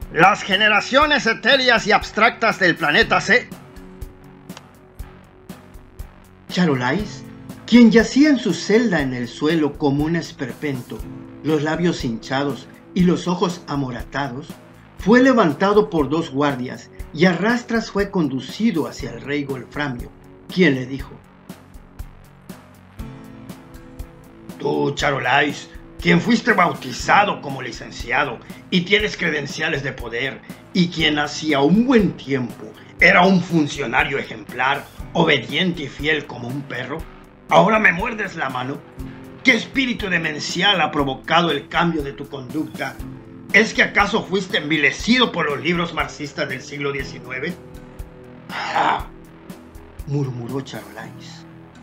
Las generaciones etéreas y abstractas del planeta C. Charolais, quien yacía en su celda en el suelo como un esperpento, los labios hinchados y los ojos amoratados, fue levantado por 2 guardias y a rastras fue conducido hacia el rey Golframio, quien le dijo: Tú, Charolais, quien fuiste bautizado como licenciado y tienes credenciales de poder, y quien hacía un buen tiempo era un funcionario ejemplar, obediente y fiel como un perro, ¿ahora me muerdes la mano? ¿Qué espíritu demencial ha provocado el cambio de tu conducta? ¿Es que acaso fuiste envilecido por los libros marxistas del siglo XIX? ¡Ah!, murmuró Charolais.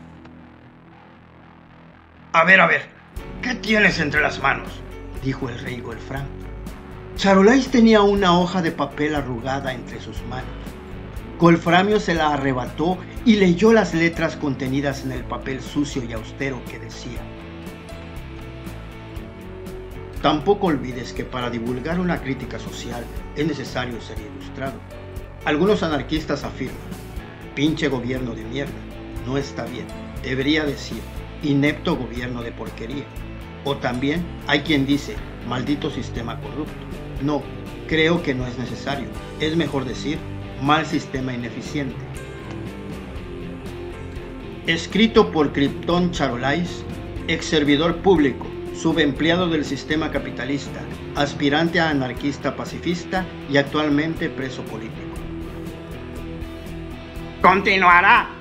A ver, ¿qué tienes entre las manos?, dijo el rey Golframio. Charolais tenía una hoja de papel arrugada entre sus manos. Golframio se la arrebató y leyó las letras contenidas en el papel sucio y austero que decía: Tampoco olvides que para divulgar una crítica social es necesario ser ilustrado. Algunos anarquistas afirman: pinche gobierno de mierda, no está bien, debería decir inepto gobierno de porquería. O también hay quien dice maldito sistema corrupto. No, creo que no es necesario, es mejor decir mal sistema ineficiente. Escrito por Krypton Charolais, ex servidor público, subempleado del sistema capitalista, aspirante a anarquista pacifista y actualmente preso político. Continuará.